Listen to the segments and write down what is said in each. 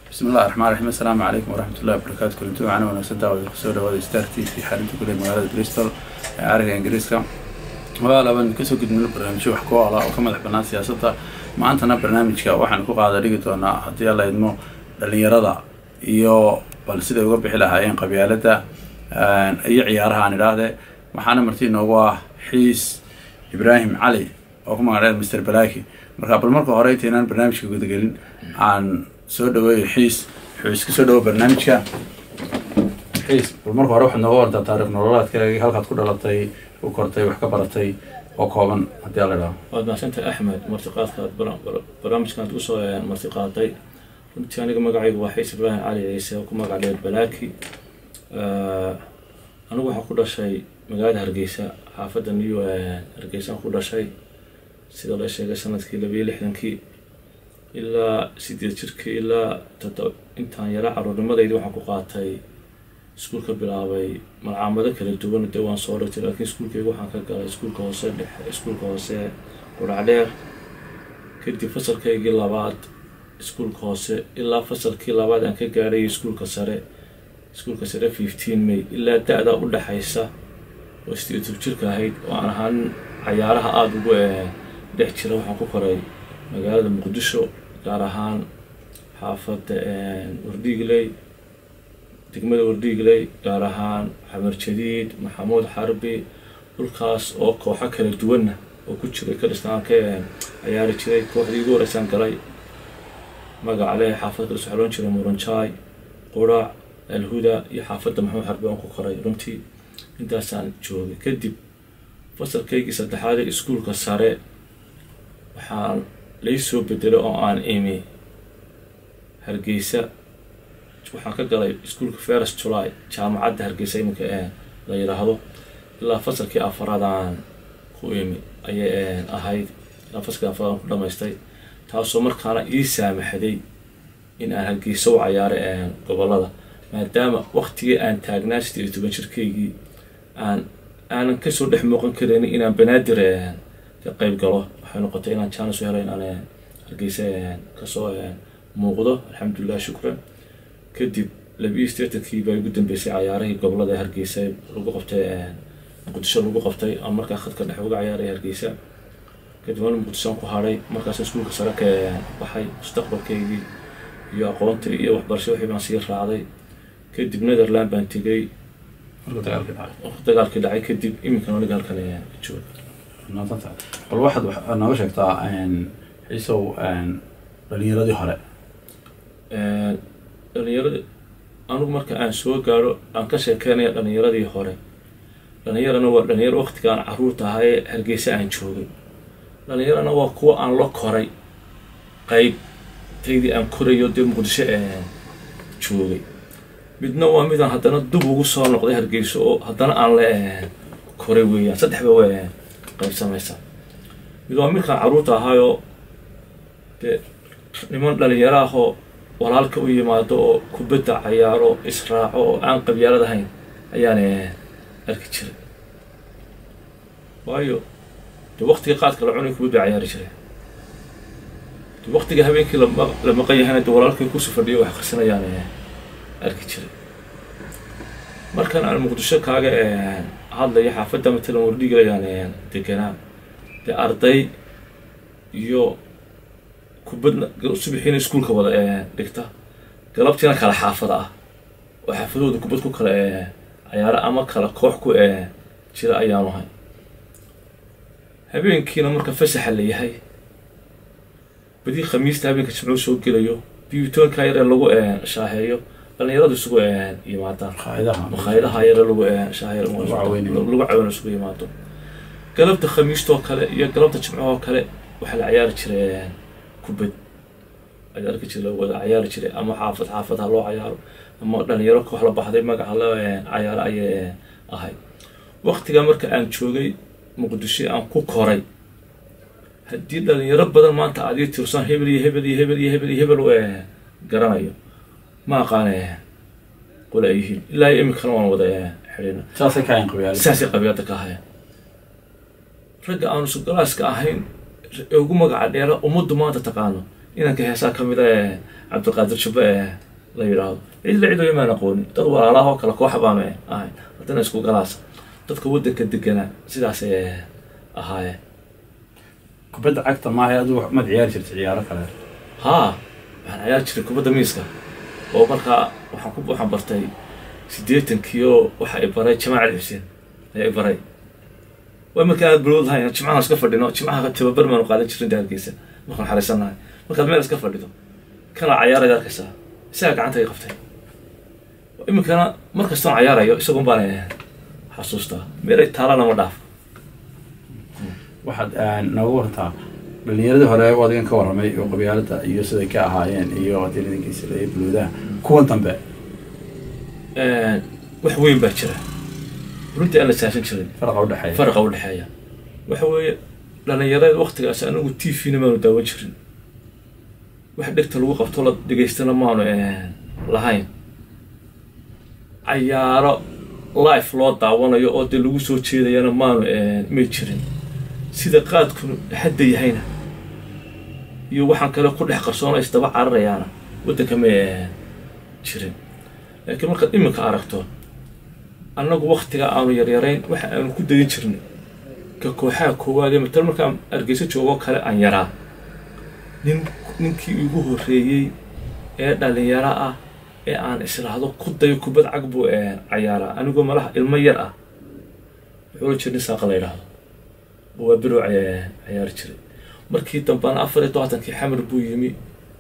بسم الله الرحمن الرحيم. السلام عليكم ورحمة الله وبركاته. كنتم معنا ونسدها ويخسر هذا ستار تي في حالة كل مقالة بريستول عارف إنجليزكا ولا بنكسو قد من البرنامج وحكوا على وكما حبنا سياسة ما أنتنا برنامج كا وحنا كوقع هذا لقيتنا حتى الله يدمو اللي يرضى يو بالسيد يقول بحلا هاين قبيلته أي عيارها عن هذا محنا مرتين هو حيس إبراهيم علي وكما قال مستر بلاكي مركب المركب هريتنا برنامج كقول قلنا عن سود وحيس كسود برنامجك حيس بالمرة أروح النوار ده تاريخ نورات كذا هل قد كل لطي وكرتي وحكبرتي وقابن هدي الله لا. بعد ما سنت أحمد مرتقات برامج كانت وصل مرتقاتي كنت يعني كم قاعد وحيس إبراهيم علي عيسى وكم قاعد بلاكي أنا وح كل شيء مقعد هرجيسة حافظ النيو هرجيسة كل شيء سيد الله شيء سنة كي لبي لحن كي إلا سيدي تركي إلا إنتان يرى عرض ما يدي وحنا قاطعي سكول كبلاوي مرعامة كله دوبنا دوان صورة لكن سكول كي وحنا كقال سكول كوسة ورعليه كدي فصل كي جل بعد سكول كوسة إلا فصل كي بعد أن كجاري سكول كسرة 15 ماي إلا تأذى ولا حيسة وستي تبتشرك هيد وأنا هن عيارها أدو دحشرة وحنا كقري مقالة مقدسو gaar ahaan xaafadda Wardiigley degmada Wardiigley gaar ahaan Xamar Jadiid Maxamuud Xarbi dhulkaas oo kooxo kala duwan oo ku jiray ka dhistaanka ciyaari jiray kooxdii ugu horeysan galay magaca leh xaafadda la socon jiray Muranjay Qurac Alhuda iyo xaafadda Maxamuud Xarbi oo ku qoray runtii intaasaan joogay kadib fasalkaygii saddexaad ee iskuulka sare waxaan ليسوا بدلوا عن إيمي هرجيسة وحنا كجلا سكول فارس جولاي جامعة هرجيسة يمكن غير هذا لا فصل كي أفراد عن خويمي أي أهيد لا فصل كي أفراد لما يستوي تاسو مركانا يسامح هذي إن هرجيسة وعيار قبل هذا ما دام وقتي أن تاجناش تبشر كي أن كسر دحمقن كرني إن بنادر قيب قلوه waxay noqotay inaan chance u helay inaan Hargeysa ka soo muuqdo alxamdulillah shukran kadib 22kii bay ugu dambeysay ciyaarihii gobolada Hargeysa lagu qabtay Muqdisho lagu qabtay aan markaa khadka dhex uga ciyaaray Hargeysa kadib aan Muqdisho ku haray markaas iskuulka sare ka baxay mustaqbalkeygii iyo aqoontii iyo waxbarasho wixii baan sii raacday kadib Netherland baan tagay dagaalkii dhacay kadib imika aniga halkan joogo نقطة الواحد أنا وش أقطع إن حيسو إن رنيرة هراء رنيرة أنا مركز عن سوق قالوا عن كسر كان رنيرة هراء رنيرة أنا رنيرة وقت كان عروضها هاي هرجيسة عن شوقي رنيرة أنا وقوة عن لك هراء قيب تيجي أم كوري يودي مقدسة شوقي بدنا واميدا هذا ندوب وصار نقضي هرجيسة هذا على كوري ويا صدق بوي قيب سميسا إذا أمريكا عروضها هايو لمن لليراه ولالك ويمادو كبدا عيارو إسراعو عن قبيلة هين يعني الكتير وايو وقت قاتك العوني كبدا عياري شري وقت هبينك لما قيهنا دولالك يكوسو فردي وحقسنا يعني الكتير markan aan Muqdisho kaaga hadlay xaafadda Matala Wardiigley yani deganaa arday iyo kubadna subaxina iskuulka wada dhigta galabtiina kala xaafada ah oo xaafadooda kubad ku kala ciyaar ama kala koox ku jira ayaan ahay habeenkiina marka fasax la yahay badii khamiista habeenka jimco soo gelayo biyuutoonka yar lagu shaaheeyo dhalinyaradu isugu yimaadaan makhaayadaha yar lagu shaahir lagu caawino isugu yimaado galabta khamiista oo kale iyo galabta jimcaha oo kale waxa la ciyaari jiray kubad ciyaarka jiray wada ciyaari jiray ama xaafad loo ciyaaro ama dhalinyaro koox la baxday magaca la ciyaar ay ahay waqtiga marka aan joogay Muqdisho aan ku koray hadii dhalinyaro badan maanta aad tirsan hebel garanayo ما قانع ولا أيه لا يمكن أن وضعه حرينا ساسي كاين قبيلة ساسي قبيلة كاهين رجع أنا سكراس كاهين ugu magaca dheera umadu maanta taqaano inanka heesaa ka mid a cabdiqaadir jubbe la yidhaahdo cid la cidoy maan aqoonin dad walaalahoo kale kooxa baanu ahayn haddana isku galaasa dadka waddanka deganaa sidaas ahaayeen. kubadda cagta maaha adigu mad ciyaari jirta ciyaaro kale? haa waxaan ciyaari jiray kubadda miiska oo markaa waxaan bartay 80 waxa ay baray Jamaal Ali Xuseen ayaa i baray. waa markaa aad bulod lahayn jimcaha iska fadhino jimcaha tababar maanu qaadan jirin Hargeysa markaan xariisanahay markaad meel iska fadhido kana ciyaaraya arkaysaa isaga gacanta ay qabtay iminkana markastaan ciyaarayo isagoon baan xasuustaa meelay taalana ma dhaaf. waxaad nooga wartaa dhalinyaradii hore adigan ka warramay oo qabyaalada iyo siday ka ahaayeen iyo adiladinkiisa iyo buloodaha kuwan dambe wax weyn baa jira runtii aan la saasan jirin. farqa u dhexeeya waxa weeye dhalinyarada waqtigaas anagu TV-na maanu daawan jirin wax dhegta lagu qabto la dhageystana maanu lahayn ciyaaro live loo daawanayo oo dee lagu soo jeedayana maanu may jirin sida qaadku hadda yahayna iyo waxaan kale ku dhex qarsoona isdaba cararayaana waddanka ma jirin. laakiin markaad iminka aragto annagu waqtiga aanu yaryarayn waxa aanu ku degin jirnay ka kooxaha koowaad ee matal markaan Hargeysa joogo kale aan yaraa ninkii ugu horreeyey ee dhalinyaro ah ee aan islaahdo ku dayo kubad cag buu ciyaaraa anigoo malaha ilmo yar ah wuxuu jiray saaqa la yiraahdo waa biro ciyaar jiray. markii dambana 24kii xamar buu yimi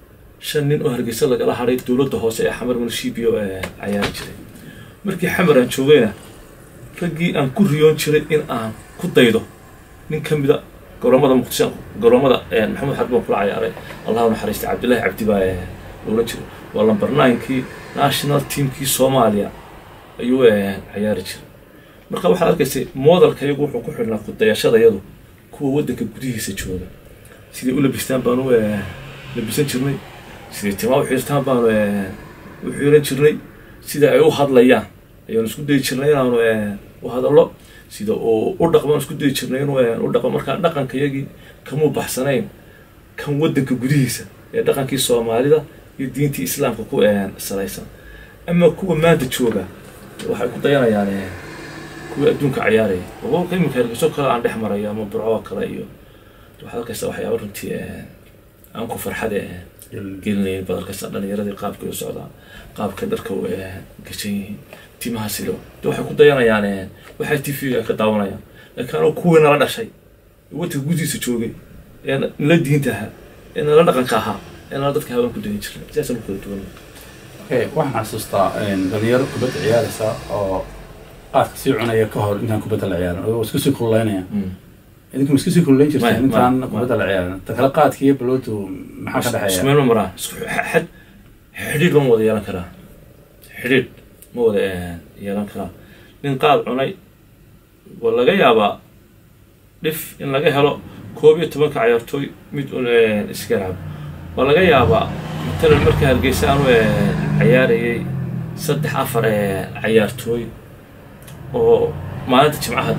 5 nin oo Hargeysa lagala haray dawladda hoose ee xamar munishibiyo ciyaar jiray. markii xamar aan joogayna ragii aan ku riyoon jiray in aan ku daydo nin kamida garoomada Muqdisho garoomada Maxamed Xarbi kula ciyaaray Allahu naxariisto Cabdullaahi Cabdi baa loola jiray waa lambar 9kii national teamkii Soomaaliya ayuu ciyaari jiray. marka waxaad arkaysay modelkaygu wuxuu ku xirnaa ku dayashadayadu kuwa waddanka gudihiisa jooga sidii u labistaan baanu labisan jirnay sidii timaa u xirtaan baanu u xiran jirnay sida ay u hadlayaan ayaan isku day jirnay inaanu u hadallo sida u dhaqmo isku day jirnay inuu u dhaqmo markaa dhaqankayagii kama baxsanayn kan waddanka gudihiisa ee dhaqankii Soomaalida iyo diintii Islaamka ku salaysan. ama kuwa maanta jooga waxay ku dayanayaan kuwa adduunka ciyaaraya oo qiimo Hargeysa kale aan dhex marayo ama Burco kale iyo waxaa ka soo waxyaabo runtii aan ku farxad gelinayn badalka dhalinyaradii qaabka u socdaan qaabka dharka u gashay timaha silo waxay ku dayanayaan waxay TV-ga ka daawanayaan laakiin kuwa nala dhashay waddanka gudihiisa joogay la diintaha la dhaqanka ahaa la dadka haween ku dayin jiray sidaas oo kale duwan. waxaan xasuustaa dhalinyaro kubadda ciyaaraysa oo qaadka sii cunaya ka hor intaan kubadda la ciyaarin oo isku sii kululeynaya idinku isku sii kululeyn jirteen intaan kubadda la ciyaarin ta kala qaadka iyo baloodu maxaa ka dhaxeeya? ismeel maraa xidhiidh ma wada yeelan karaa xidhiidh ma wada yeelan karaa. nin qaad cunay waa laga yaabaa dhif in laga helo 12 ciyaartooy mid iska laab waa laga yaabaa matalan markii Hargeysa aanu ciyaarayay 3-4 ciyaartooy oo maalinta jimcaha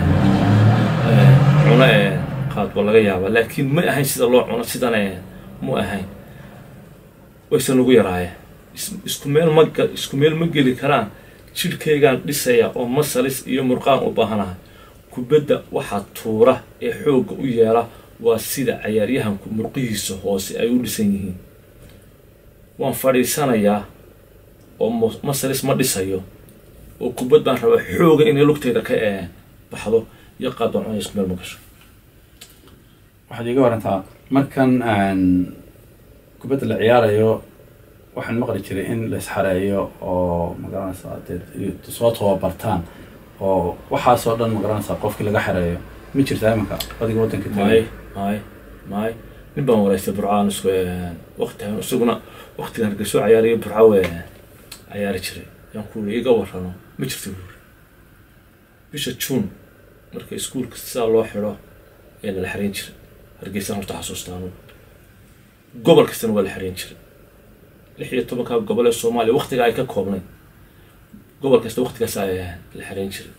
cuna qaad waa laga yaabaa laakiin ma ahayn sida loo cuno sidan ma ahayn waysan ugu yaraayeen isku meel ma geli karaan jirkaygaan dhisaya oo masalis iyo murqaan u baahanahay. kubadda waxa tuura ee xoog u yeela waa sida ciyaaryahanku murqihiisa hoose ay u dhisan yihiin. waan fadhiisanayaa oo masalis ma dhisayo oo kubad baan rabaa xooga inay lugtayda ka baxdo iyo qaadon ay isku meel ma gasho. waxaad iga warantaa markan kubadda la ciyaarayo waxaan maqli jiray in la isxareeyo oo magaranaysa soo tababartaan oo waxaasoo dhan magaranaysa qofkii laga xareeyo ma jirtaa imanka adiga waddanka maay nin baan waraystay Burcaan isku waqtigan isaguna waqtigan Hargeysa ciyaariyo Burco ciyaari jiray yaan ku iga warrano ma jirto bisha June marka iskuulka sidaa loo xiro ee la xariin jiray Hargeysa horta xasuustaan gobol kasta waa la xariin jiray 16 gobol ee Soomaaliya waqtiga ay ka koobnay gobol kasta waqtigaas la xariin jiray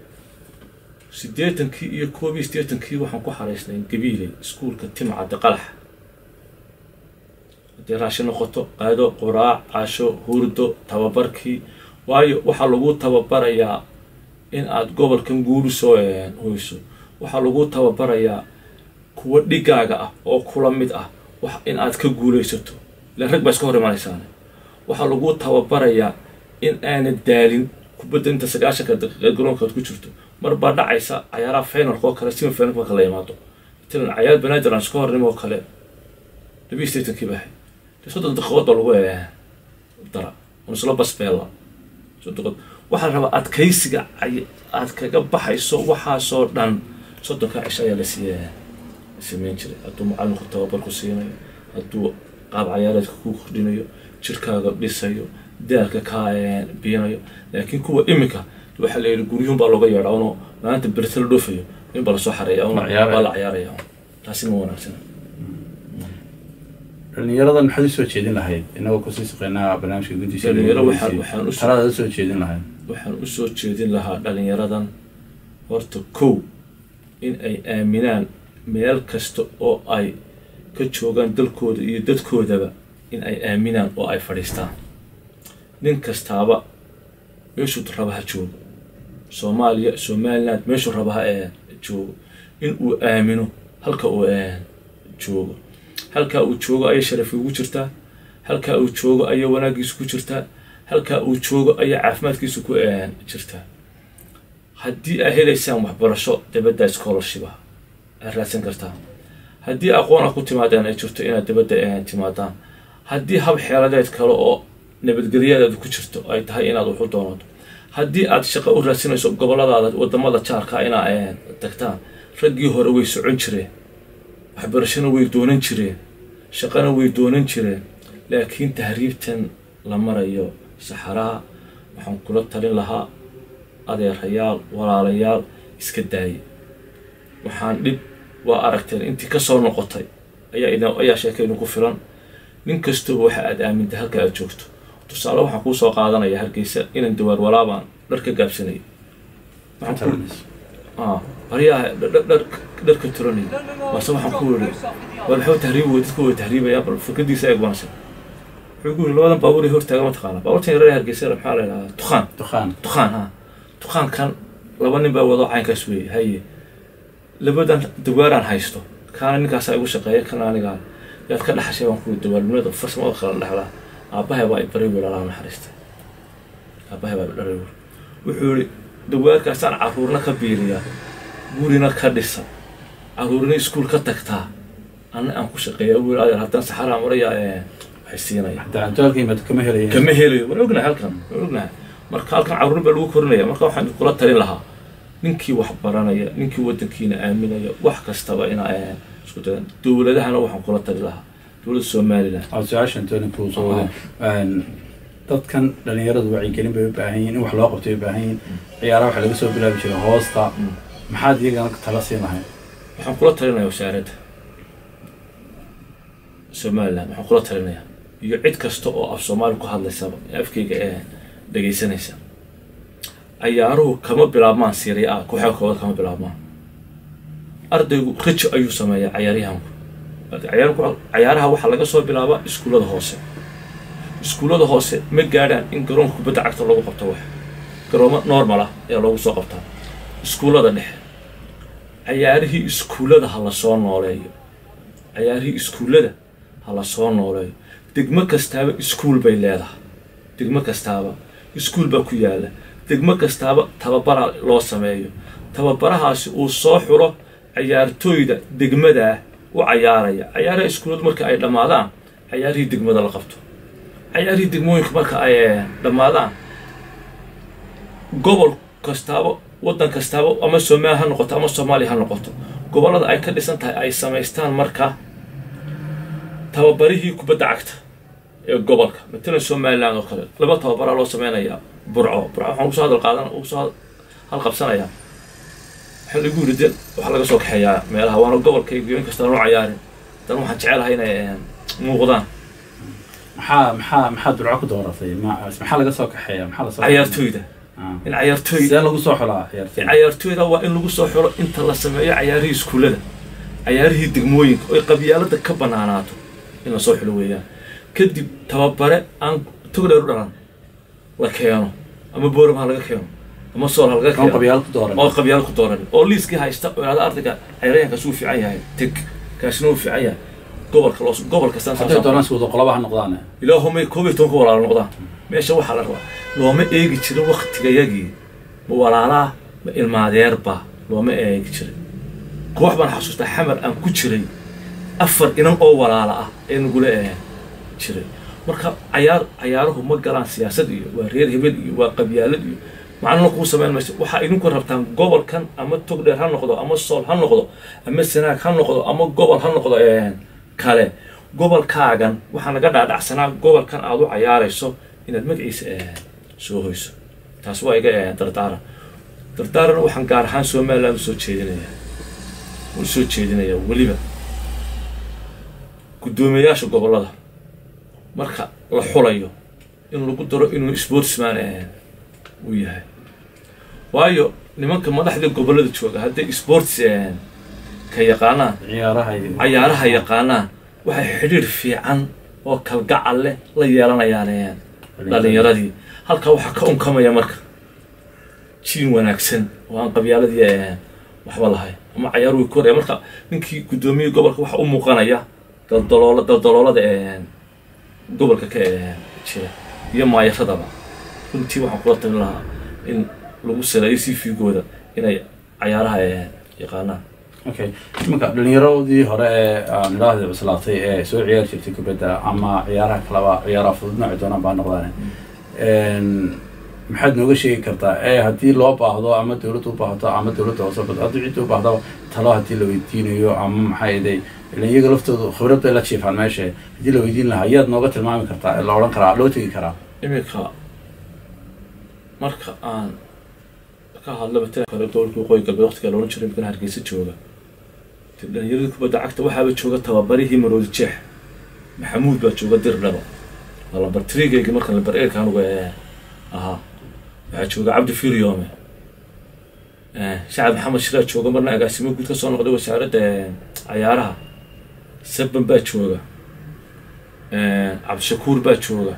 80kii iyo 81kii waxaan ku xareysnay Gabiile iskuulka Timcada Qalax haddii raashin noqoto qaado quraac casho hurdo tababarkii waayo waxaa lagu tababarayaa in aad gobolkan guuli soo hoyso waxaa lagu tababarayaa kuwa dhigaaga ah oo kula mid ah wax in aad ka guulaysato ilaan rag baa iska hor imanaysaane waxaa lagu tababarayaa in aanad daalin kubadda inta 90 daqiiqo garoonkaad ku jirto mar baa dhacaysa cayaaraha finalka oo kale semi finalka marka la yimaado tilan cayaar banaadir aan iska hornimo kale 28 kiibahay 30 daqiiqo lagu dara ونسلو بس بيلا صدق waxaa raba adkaysiga aad kaga baxayso waxa soo dhan sodonka cishaya la sameyn jiray haduu macalinku tababar ku siinayo haduu qaab ciyaareedka ku kordhinayo jirkaaga dhisayo daalka ka biyanayo laakiin kuwa imika waxa la yiri guriyuun baa looga yeedhaa oo maanta birtal dhoofayo in baa la soo xareeyaa oo la ciyaaraya taasi ma wanaagsan dhalinyaradan maxay soo jeedin lahayd inagoo ku sii shaqeynaa barnaamijka guddiisa waxaan soo jeedin lahayd waxaan u soo jeedin lahaa dhalinyaradan horta kow in ay aaminaan meel kasta oo ay ka joogaan dalkooda iyo dadkoodaba in ay aaminaan oo ay fadhiistaan nin kastaaba meeshuu rabaha joogo Soomaaliya Somaliland meeshuu rabaha joogo in uu aamino halka uu joogo halka uu joogo ay sharaf ugu jirtaa halka uu joogo ay wanaagiisu ku jirtaa halka uu joogo ay caafimaadkiisu ku jirtaa haddii ay helaysaan waxbarasho dibadda scholarship ah raadsan kartaa haddii aqoon ku timaadaan ay jirto inaad dibadda timaadaan haddii hab xeeladeed kale oo nabadgelyadeedu ku jirto ay tahay inaad wax u doonato haddii aad shaqo u raadsanayso goboladaada wadamada jaarka inaad tagtaan raggii hore way socon jireen waxbarashana way doonan jireen shaqana way doonan jireen laakiin tahriibtan la marayo saxaraha waxaan kula talin lahaa adeerayaal walaalayaal iska daayay waxaan dhib waa aragteen intii ka soo noqotay ayaa sheekaynu ku filan nin kasta waxa aad aaminta halka aad joogto tusaale waxa ku soo qaadanaya Hargeysa inaan dawaar walaabaan dharka gaabsanay bariyaa dharka turanay waxa waxaan ku wari wal xoo tahriib wadku tahriibaya bal fakadiisa ay gwanaysa wuxuu labadan baabuur hor taagan ma taqaan baabuurtan yaraa Hargeysa waxa la yiraahdaa tuqaan kan laba nin baa wado caynkaas weey haye labadan dawaaraan haysto kaana ninkaas ay ugu shaqeeyay kana aniga yaad ka dhaxashay waan ku dawaalnimada farsamo kala dhaxla aabahay waa ibrahim walaalaha naxariista aabahay waa dhareeyo wuxuu yiri dawaarkaas aan caruurna ka biiriya gurina ka dhisa caruurna iskuul ka tagtaa aan ku shaqeeyo wiil hadan saxara maraya xisiinaya hadan jaalkii mad kama helayo waan ognahay halkan marka halkan caruur baa lagu korinaya marka waxaan kula talin lahaa ninkii wax baranaya ninkii wadankiina aaminaya wax kastaba ina isku dayan dawladahana waxaan kula talin lahaa dawladda Soomaaliland assumption toona ku soo dadkan dhalinyaradu wacyi gelin bay u baahan yihiin in wax loo qabto ay u baahan yihiin ciyaaraha waxa laga soo bilaabi jiray hoosta maxaad iyagana tala siinahay waxaan kula talinayaa wasaaradda Soomaaliland waxaan kula talinayaa iyo cid kasta oo af Soomaali ku hadlaysa afkayga dhageysanaysa ciyaaruhu kama bilaabmaan Serie A kooxahooda kama bilaabmaan ardaygu rajo ayuu sameeyaa ciyaaraha waxa laga soo bilaabaa iskuulada hoose ma gaadhaan in garoonka kubadda cagta lagu qabto wax garoomo normal ah ee lagu soo qabtaa iskuulada dhexe ciyaarihii iskuulada hala soo nooleeyo degmo kastaaba iskuul bay leedahay degmo kastaaba iskuul baa ku yaala degmo kastaaba tababara loo sameeyo tababarahaasi uu soo xulo ciyaartooyda degmada u ciyaaraya ciyaaraha iskuulada marka ay dhamaadaan ciyaarihii degmada la qabto ciyaarihii degmooyinka marka ay dhamaadaan gobol kastaaba wadan kastaaba ama Soomaaliya ha noqoto ama Soomaaliya ha noqoto gobolada ay ka dhisan tahay ay sameystaan marka tababarihii kubadda cagta ee gobolka midna Soomaaliland oo kale laba tababara loo sameeynaya burco waxaan u soo hadal qaadan u soo hal qabsanaya waxa lagu yiri waxa laga soo kaxeeyaa meelaha waana gobolkayga in kasta loo ciyaarin tan waxaan jecelahay inay muuqdaan maxaa burco ku dooratay maxaa laga soo kaxeeyaa maxaa la soo ciyaartooyda in ciyaartooyda lagu soo xulaa ciyaartooyda waa in lagu soo xulo inta la sameeyo ciyaarihii iskuulada ciyaarihii degmooyinka oo qabyaalada ka banaanaato in la soo xulo weeyaan kadib tababare aan togdheer u dhalan la keeno ama boorama laga keeno ama sool laga keeno oo qabyaal ku dooran oo liiskii haysta oo ardayga ciyaaryahanka suu fiican yahay tag kaasna uu fiican yahay gobolka san hadday doonaan si wada qolabaha noqdaan ilaahumay koobiton ku walaalo noqdaan meesha waxaa la rabaa looma eegi jirin waqtigayagii ma walaalaa ma ilmaadeerba looma eegi jirin koox baan xasuustaa xamar aan ku jiray 4 inan oo walaala ah ee nagula jiray marka ciyaaruhu ma galaan siyaasad iyo waa reer hebel iyo waa qabyaalad iyo macna ku sameeyay waxa idinku rabtaan gobolkan ama togdheer ha noqdo ama sool ha noqdo ama sanaag ha noqdo ama gobol ha noqdo kale gobolkaagan waxa naga dhaadhacsanaa gobolkan aad u ciyaarayso inaad magaciisa soo hoyso taas waa iga dardaaran waxaan gaar ahaan Soomaaliland soo jeedinaya waliba gudoomiyaasha gobolada marka la xulayo in lagu daro inuu sportsman uu yahay waayo nimanka madaxda gobolada jooga hadday sports ka yaqaanaan ciyaaraha yaqaanaan waxay xiriir fiican oo kalgacal leh la yeelanayaan dhalinyaradii halka waxa ka unkamaya marka jiin wanaagsan oo aan qabyaaladii waxba lahayn ama ciyaaruhu koray marka ninkii gudoomiye gobolka waxa u muuqanaya daldaloolada gobolka ka jira iyo maayashadaba runtii waxaan kula talin lahaa in lagu saleeyo CV-gooda inay ciyaaraha yaqaanaan okay marka dhalinyaradii hore aan ilaahay bislaatay ee soo ciyaar jirtay kubadda ama ciyaaraha kalaba ciyaaraha fudud nooc doonaan baa noqdaan maxaad nooga sheegi kartaa haddii loo baahdo ama dawladdu u baahdo ama dawladda hoose haddii cid u baahdo talo haddii la weydiinayo ama maxay iday iyaga laftoodu khibrad bay la jiifaan meesha haddii la weydiin lahaa ayaad nooga tilmaami kartaa la odhan karaa loo tegi karaa iminka marka aan ka hadlaba kale dowladda qoy galbeed waqtiga la oran jiray imkan Hargeysa jooga dhalinyarada kubadda cagta waxaaba jooga tababarihii Maroodi Jeex Maxamuud baa jooga Dirdhabo wala bartriigayga marka la bareerka anugu waxaa jooga Cabdi Firyome Shacab Maxamed Shiraad jooga marna agaasimo guud ka soo noqday wasaaradda ciyaaraha Sabban baa jooga Cabdishakuur baa jooga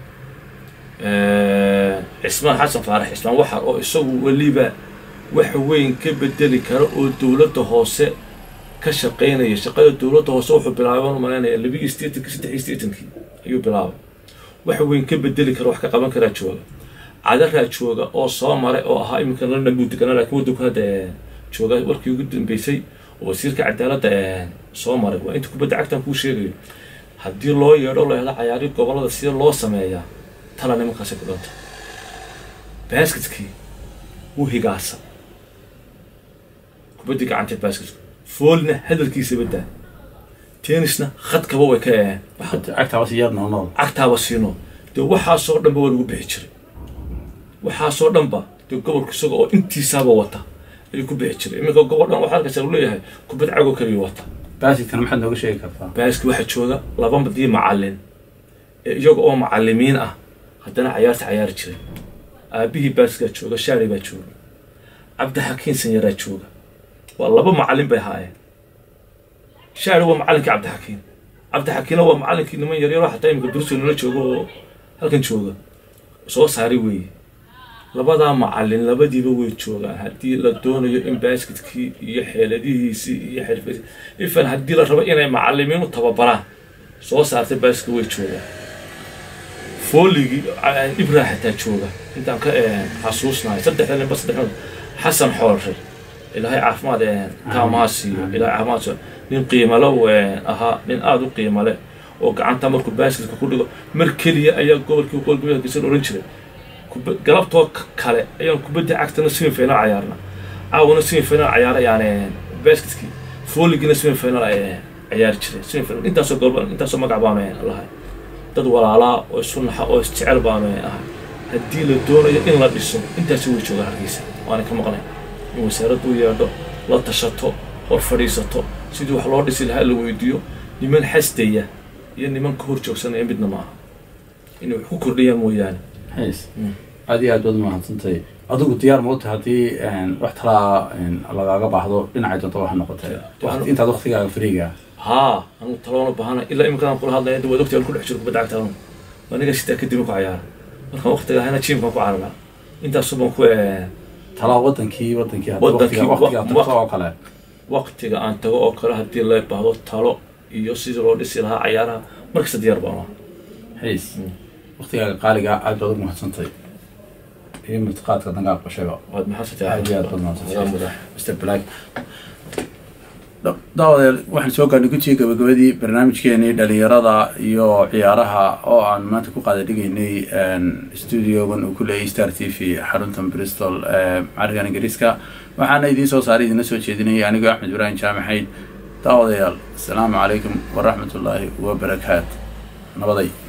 Ismaan Xasan Faarax Ismaan waxa oo isagu waliba wax weyn ka bedeli karo oo dawladda hoose ka shaqeynaya shaqada dawladda hoose wuxuu bilaabay inuu maleynaya 2 ayuu bilaabay wax weyn ka bedeli karo wax ka qaban kara jooga cadara jooga oo soo maray oo ahaa imika la namuudkana laakiin waddanka hadda jooga warkii ugu dambeysay oo wasiirka cadaaladda soo maray waa inta kubadda cagtan ku sheegayo haddii loo yeedho la helo ciyaari gobolada sida loo sameeyaa tala nimankaas ku dhanta basketkii uu higaasa kubadda gacanta basketka foolna hadalkiisa badaa tennisna khadkaba way ka agtaaba siyaadno agtaaba siino de waxaa soo dhanba waa lagu bixi jiray waxaa soo dhanba de gobolka isaga oo intiisaba wata ay ku bixi jiray iminka gobol dhan waxa ka leeyahay kubad cago kaliya wata basketkana maxaad nooga sheegi kartaa basket waxa jooga laba madii macallin iyaga oo macallimiin ah haddana ciyaar jiray aabihii basket jooga shaari baa jooga Cabdi Xakiin Sanyara jooga waa laba macallin bay haayeen shaari waa macallinka Cabdi Xakiin waa macallinkii niman yar yar xataa imika durso la joogo halkan jooga soo saari weey labada macallin labadiiba way joogaan hadii la doonayo in basketkii iyo xeeladihiisi iyo xirfadiisa ifan hadii la rabo inay macallimiin u tababaraan soo saartay basket way joogaan fooligi Ibrahim ta jooga intaan ka xasuusnaay saddex Xasan Xoolre ilaahay caafimaad kaamaasi ilaahay caafimaad nin qiimo leh nin aad u qiimo leh oo gacanta markuu basketka ku dhigo mar kaliya ayaa gobolkii qolbiga ka soo oran jiray galabtoo kale ayaan kubadda cagtana semi final ciyaarna aawna semi final ciyaarayaan basketkii fooligina semi final ciyaar jiray semi final intaasoo gool intaasoo magac baa lahayd dad walaala oo sunnaha oo isjecel baa haddii la doonayo in la dhiso intaas way jooga Hargeysa waana ka maqnay in wasaaraddu yeedho la tashato hor fadhiisato sidii wax loo dhisi lahaa la weydiiyo niman xasdaya iyo niman ka hor joogsanaya midna maaha inay wax ku kordhiyaan mooyaane aad iyo aad baad mahadsantahay adigu diyaar ma u tahay haddii wax talaa lagaaga baahdo dhinacay doonta waxa noqotay intaad waqtigaaga fariiga ها أنا طلعنا بهنا إلا إمكان نقول هذا يد ودكتور كل حشر بدعك ترى وأنا قاعد أكدم كوا عيار مركب وقتها هنا تشيم كوا عارنا أنت صبون كوا talaa wadankii waqtiga oo kale waqtiga aan tago oo kale hadii la baahdo talo iyo sidii loo dhisi lahaa ciyaaraha markasta diyaar baan ahaa hays waqtiga qaaliga aad baad u mahadsantahay ee martiqaadka dangaa qashayba waad mahadsantahay aad baad mahadsantahay Mr. Black daawadeel waxaan soo gaarnay guddiga gabagabadii barnaamijkeenii dhalinyarada iyo ciyaaraha oo aan maanta ku qaada dhigaynay studiogan uu ku leeyahay Star TV xaruntan Bristol carigan Ingiriiska waxaana idiin soo saaray idin soo jeedinayay aniga Axmed Ibrahim Jaamacayd daawadeel assalaamu calaykum wa rahmatullaahi wa barakaatuh nabaday